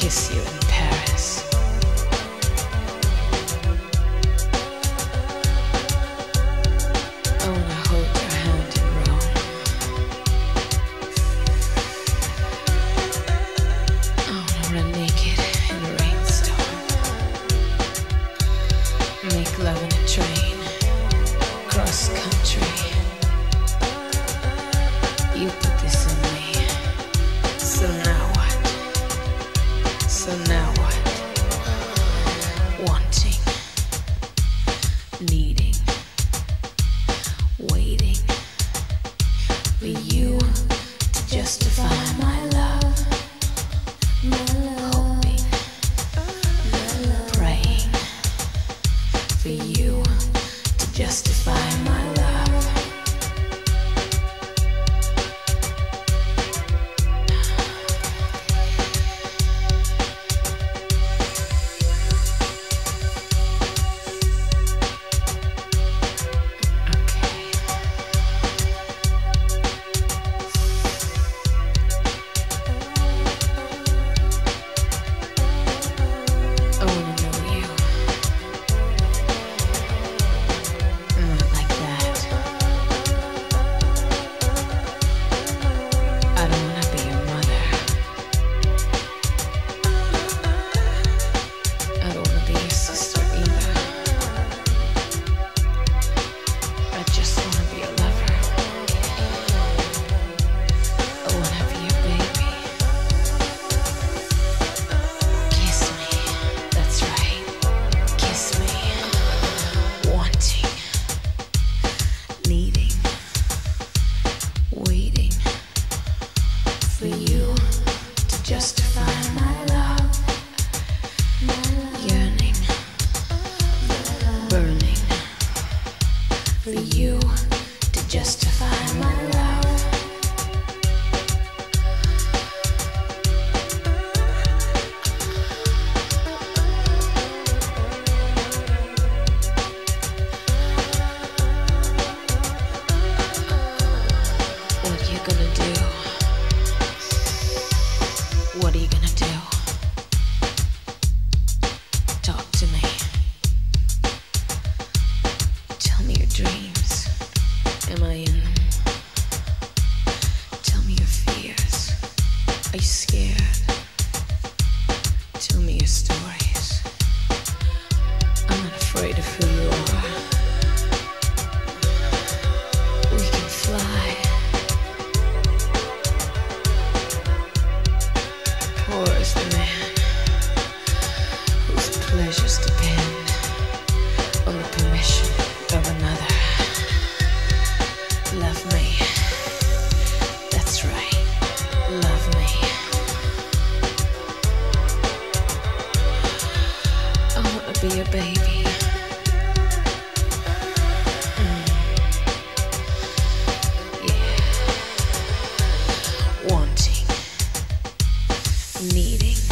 kiss you in Paris. I wanna hold your hand in Rome. I wanna run naked in a rainstorm. Make love in a train, cross country. You put this in me. So now what? So now what? Wanting, needing, waiting for you to justify my love. Hoping, praying for you to justify my love.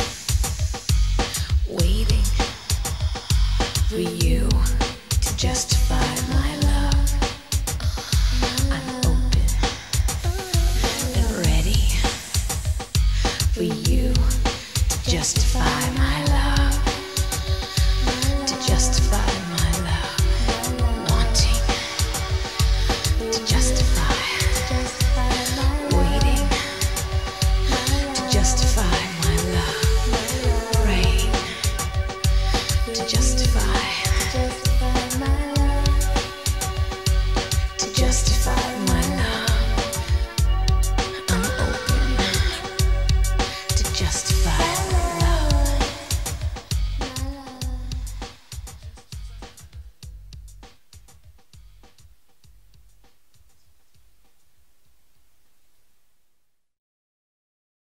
Just